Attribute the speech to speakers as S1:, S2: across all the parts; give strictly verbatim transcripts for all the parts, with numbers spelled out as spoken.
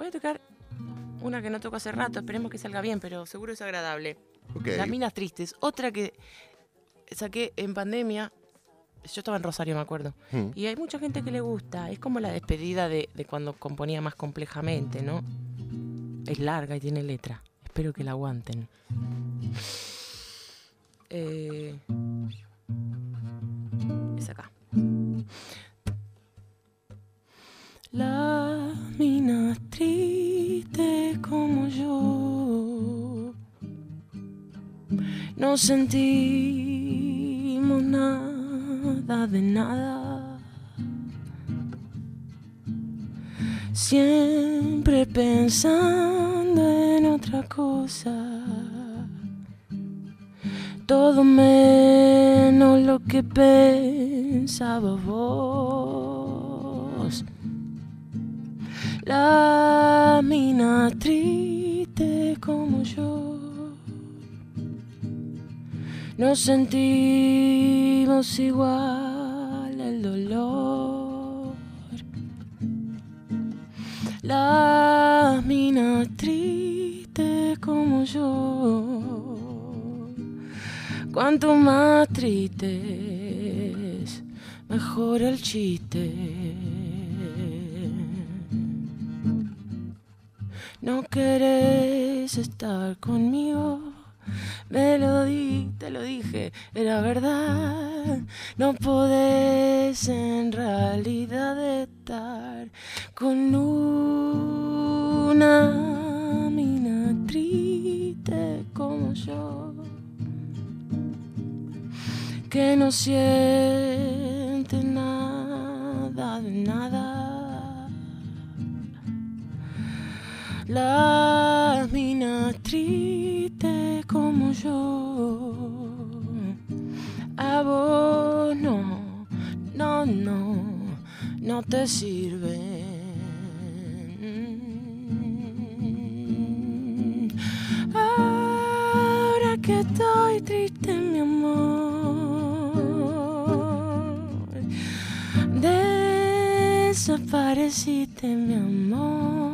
S1: Voy a tocar una que no toco hace rato, esperemos que salga bien, pero seguro es agradable.
S2: Okay.
S1: Las Minas Tristes, otra que saqué en pandemia. Yo estaba en Rosario, me acuerdo.
S2: Hmm.
S1: Y hay mucha gente que le gusta. Es como la despedida de, de cuando componía más complejamente, ¿no? Es larga y tiene letra. Espero que la aguanten. Eh, es acá. La mina triste como yo, no sentimos nada de nada, siempre pensando en otra cosa, todo menos lo que pensabas vos. La mina triste como yo, no sentimos igual el dolor. La mina triste como yo, cuanto más tristes, mejor el chiste. No querés estar conmigo, me lo di, te lo dije, era verdad. No podés en realidad estar con una mina triste como yo, que no siente nada de nada. La mina triste como yo, a vos no, no, no, no te sirven. Ahora que estoy triste, mi amor, desapareciste, mi amor.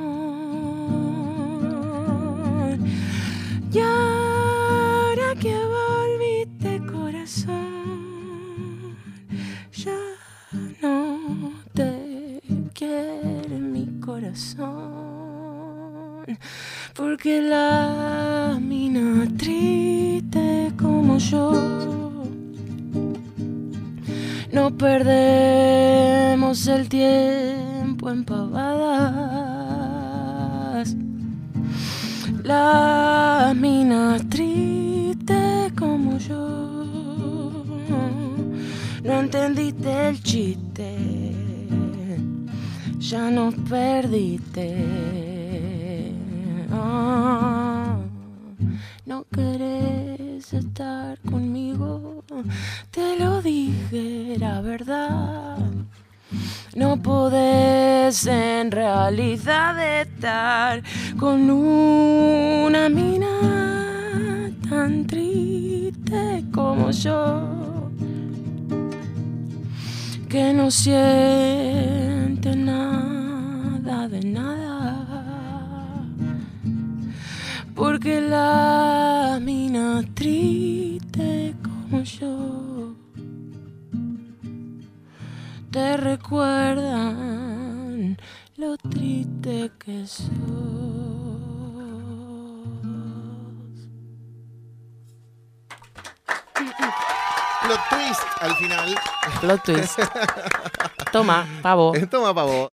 S1: Y ahora que volviste, corazón, ya no te quiere mi corazón, porque la mina triste como yo, no perdemos el tiempo en pavadas. La mina triste como yo, no entendiste el chiste, ya nos perdiste. Oh, no querés estar conmigo, te lo dije, era verdad. No podés en realidad estar con una mina tan triste como yo, que no siente nada de nada, porque la mina triste como yo te recuerdan lo triste que sos.
S2: Plot twist al final.
S1: Plot twist. Toma, pavo.
S2: Toma, pavo.